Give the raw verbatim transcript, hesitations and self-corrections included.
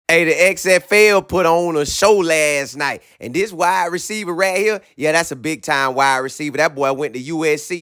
Hey, the X F L put on a show last night. And this wide receiver right here, yeah, that's a big-time wide receiver. That boy went to U S C.